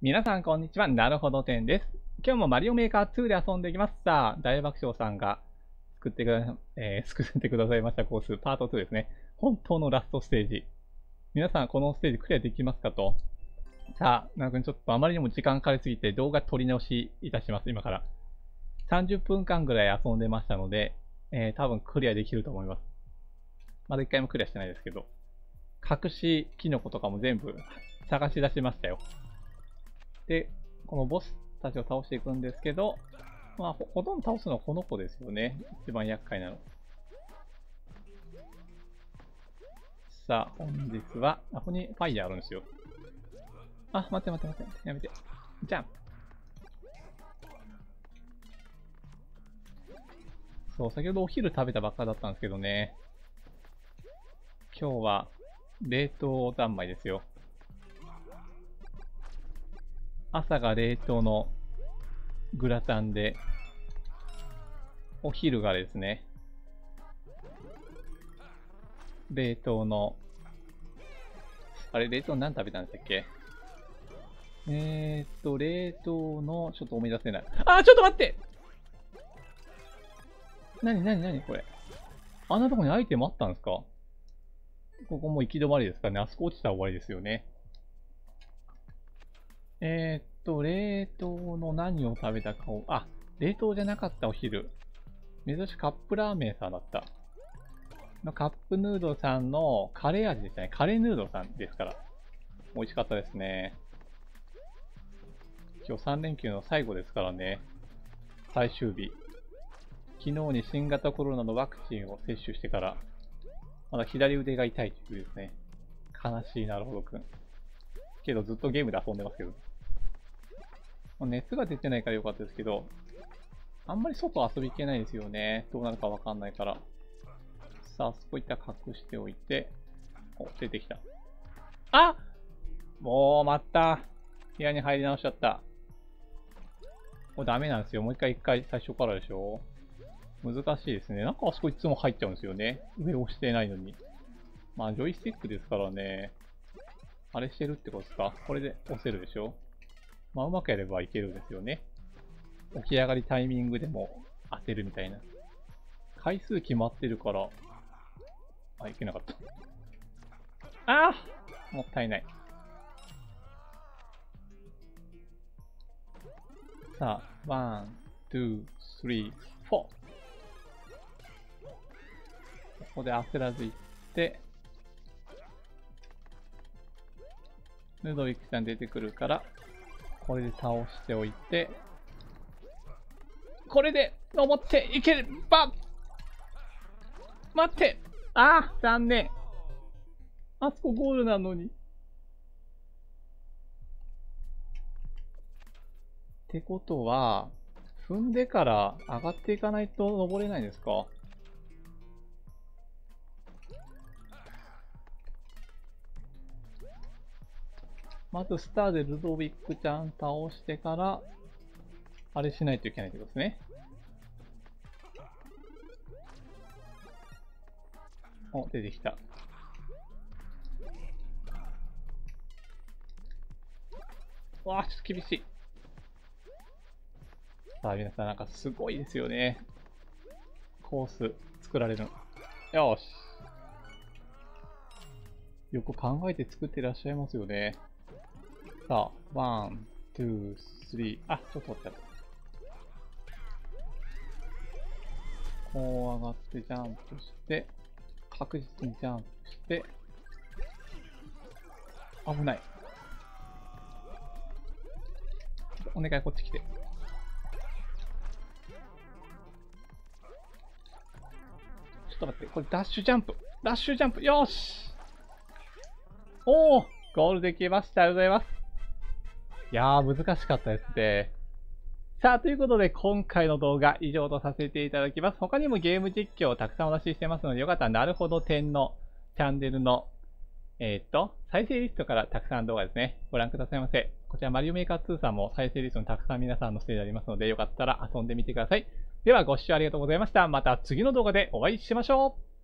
皆さんこんにちは。なるほど10です。今日もマリオメーカー2で遊んでいきます。さあ、大爆笑さんが作ってくださいましたコース、パート2ですね。本当のラストステージ。皆さんこのステージクリアできますかと。さあ、なんかちょっとあまりにも時間かかりすぎて動画撮り直しいたします。今から。30分間ぐらい遊んでましたので、多分クリアできると思います。まだ一回もクリアしてないですけど。隠しキノコとかも全部探し出しましたよ。で、このボスたちを倒していくんですけど、まあ、ほとんど倒すのはこの子ですよね。一番厄介なの。さあ、本日は、ここにファイヤーあるんですよ。あ、待って。やめて。じゃん。そう、先ほどお昼食べたばっかだったんですけどね。今日は、冷凍三昧ですよ。朝が冷凍のグラタンで、お昼がですね、冷凍の、あれ、冷凍何食べたんでしたっけ？冷凍の、ちょっと思い出せない。あー、ちょっと待って！なにこれ。あんなとこにアイテムあったんですか？ここもう行き止まりですかね。あそこ落ちたら終わりですよね。冷凍の何を食べたかを、あ、冷凍じゃなかったお昼。珍しくカップラーメンさんだった。カップヌードルさんのカレー味でしたね。カレーヌードルさんですから。美味しかったですね。今日3連休の最後ですからね。最終日。昨日に新型コロナのワクチンを接種してから、まだ左腕が痛いというですね。悲しいなるほどくん。けどずっとゲームで遊んでますけど。熱が出てないからよかったですけど、あんまり外遊び行けないですよね。どうなるかわかんないから。さあ、そこいった隠しておいて、お、出てきた。あ！もう、また、部屋に入り直しちゃった。これダメなんですよ。もう一回最初からでしょ。難しいですね。なんかあそこいつも入っちゃうんですよね。上押してないのに。まあ、ジョイスティックですからね。あれしてるってことですか？これで押せるでしょ？まあ、うまくやればいけるんですよね。起き上がりタイミングでも当てるみたいな。回数決まってるから、あ、いけなかった。ああ！もったいない。さあ、1、2、3、4。ここで焦らず行って、ヌドウィックさん出てくるから、これで倒しておいて、これで登っていければ、待って！ああ、残念。あそこゴールなのに。ってことは、踏んでから上がっていかないと登れないんですか？まずスターでルドウィックちゃん倒してから、あれしないといけないってことですね。お、出てきた。わあ、ちょっと厳しい。さあ、皆さんなんかすごいですよね。コース作られるの。よし。よく考えて作ってらっしゃいますよね。さあ、1、2、3。あ、ちょっと待って。こう上がってジャンプして、確実にジャンプして、危ない。お願い、こっち来て。ちょっと待って、これダッシュジャンプ。ダッシュジャンプ。よし！おー！ゴールできました。ありがとうございます。いやー、難しかったですね。さあ、ということで、今回の動画以上とさせていただきます。他にもゲーム実況をたくさんお出ししてますので、よかったらなるほど10のチャンネルの、再生リストからたくさん動画ですね、ご覧くださいませ。こちらマリオメーカー2さんも再生リストにたくさん皆さんのせいでありますので、よかったら遊んでみてください。では、ご視聴ありがとうございました。また次の動画でお会いしましょう。